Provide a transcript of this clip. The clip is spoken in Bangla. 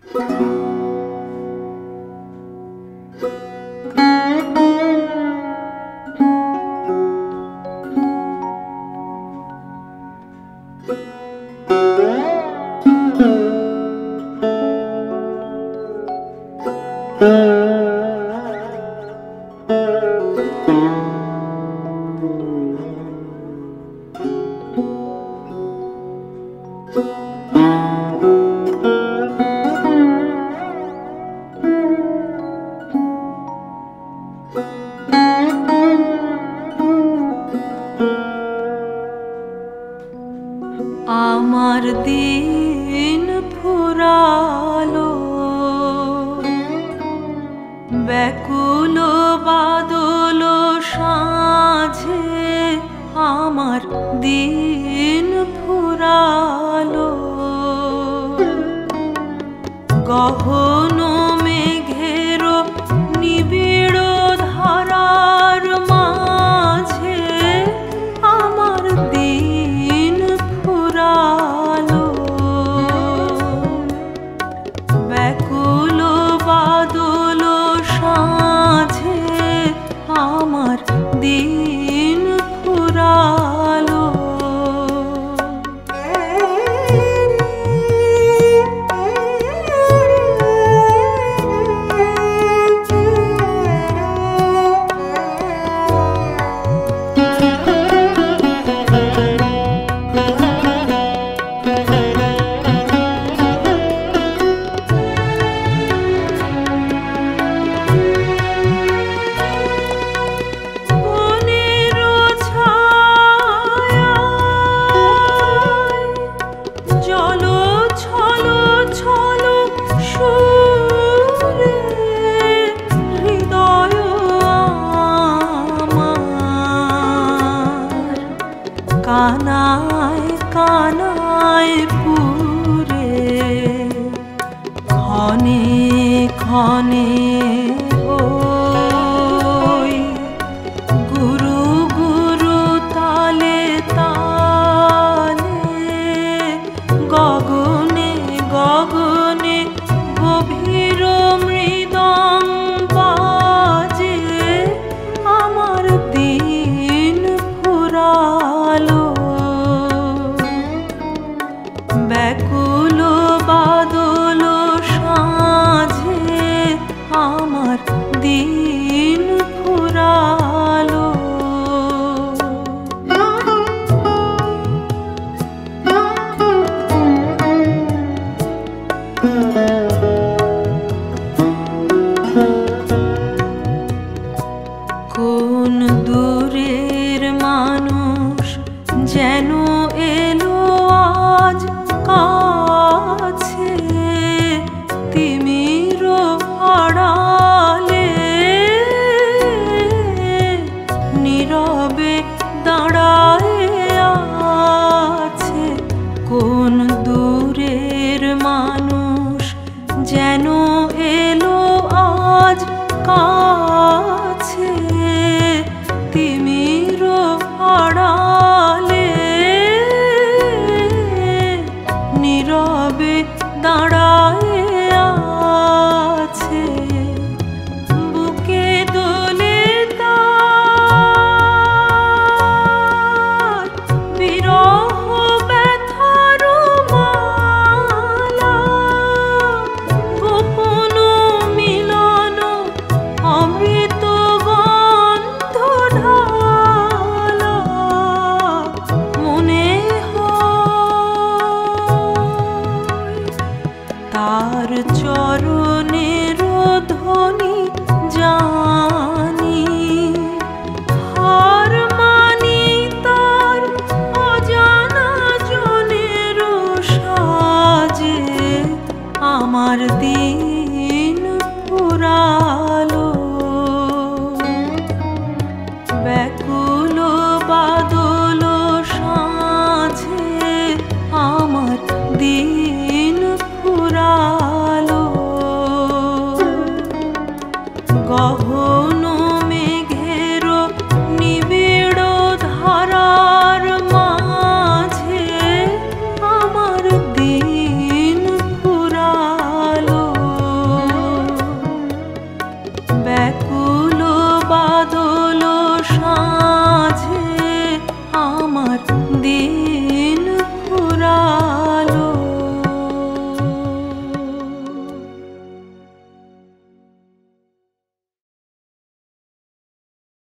আমার দিন ফুরালো ব্যাকুল বাদল সাঁঝে আমার দিন ফুরালো গহন মেঘের নিবিড় ধারার মাঝে আমার দিন ফুরালো ব্যাকুল বাদল সাঁঝে আমার দিন ফুরালো কানায় কানায় পুরে ক্ষণে ক্ষণে ওই গুরু গুরু তালে তালে গগনে গগনে গভীর মৃদঙ্গ বাজে আমার দিন ফুরালো ব্যাকুল বাদল সাঁঝে আমার দিন ফুরালো কোন দূরের মানুষ যেন এলো আজ কাছে তিমির আড়ালে নীরবে দাঁড়ায় আছে কোন দূরের মানুষ যেন এলো আজ কাছে তিমির আড়ালে নীরবে দাঁড়ায় আছে বুকে দোলে তার বিরহ ব্যথার মালা গোপন মিলন অমৃত গন্ধ ঢালা মনে হয় তার চরণের ধ্বনি জানি হার মানি তার অজানা জনের সাজে আমার দিন ফুরালো